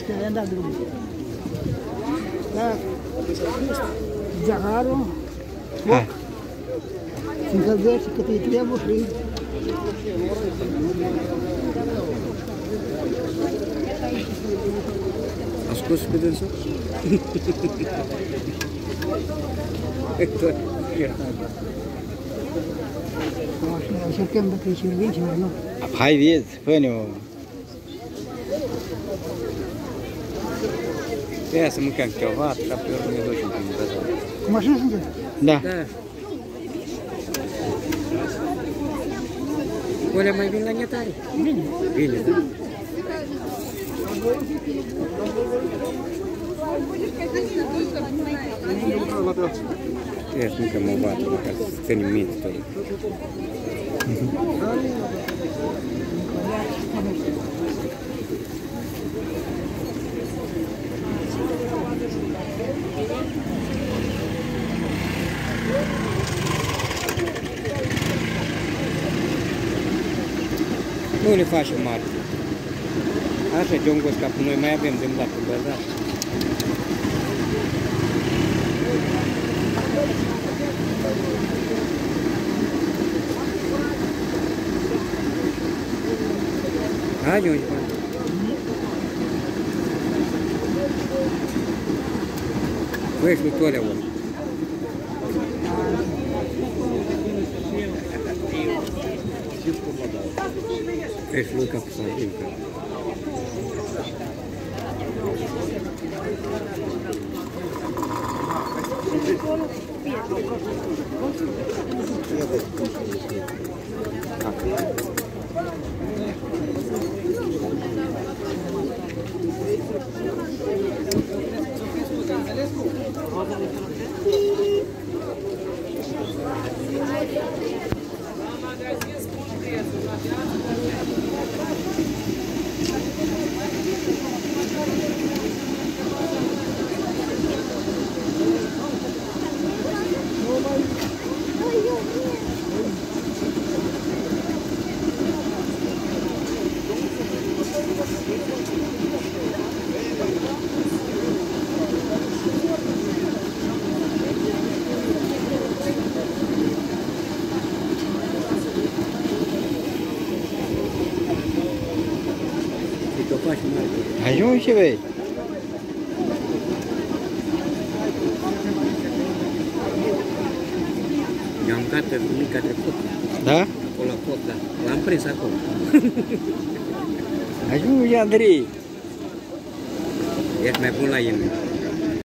că i-am dat drumul. Da, zaharul, foc, se încălzește cât îi trebuie și... A scos pe dânsul? Încercăm dacă îi servim ceva, nu? Hai, vezi, fă-ne-o. Ia să mâncăm ceva, și apoi ori ne ducem prin bazar. Cu mașina suntem? Da. Da. Olea mai vin la netare? Bine. Bine, da. Ia să mâncăm o vată, ca să ținem minte tot. Nu le facem mari. Așa, John ca noi mai avem de îmblat pe bazar. Hai, John. Tu ești cu tolea, ori. Ești lui capul sardincă. Ajungi și vei. I-am dat pe mica trecut. Da? Acolo la foc, da. L-am prins acolo. Ajungi, Andrei. Ești mai bun la el.